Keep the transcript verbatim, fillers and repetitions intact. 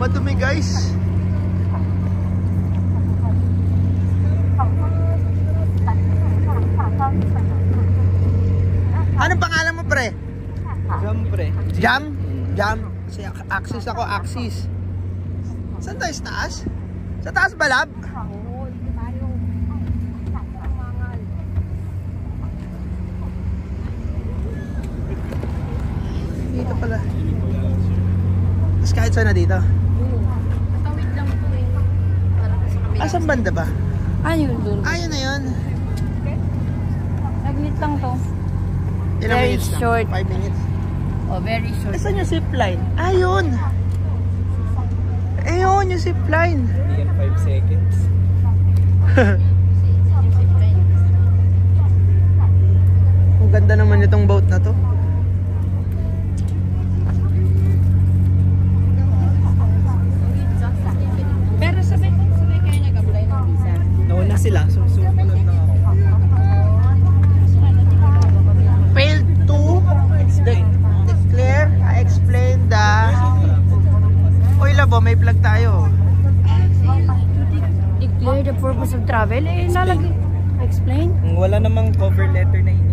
Madumi guys. Anong pangalan mo pre? Jam pre. Jam? Jam? Kasi Axis ako, Axis. Saan tayo sa taas? Sa taas ba, lab? Oo, hindi tayo. Mangal. Dito pala. Tapos kahit saan na dito? Tawid lang po eh. Asan banda ba? Ayun doon. Ayun na yun. Naglit lang to. Ilang Very minutes lang? short. five minutes. Oh, very short. Saan yung zipline? Ayun! Ayun yung zipline. Yan five seconds. Ang ganda naman itong boat na to. Pero sabay, sabay kayo nag-apply ng visa. Nauna sila. So, sumunod na ako. Failed to de declare, I explain the... Uy labo, may vlog tayo. Declare the purpose of travel. Eh, nalagay. Explain. Wala namang cover letter na ini.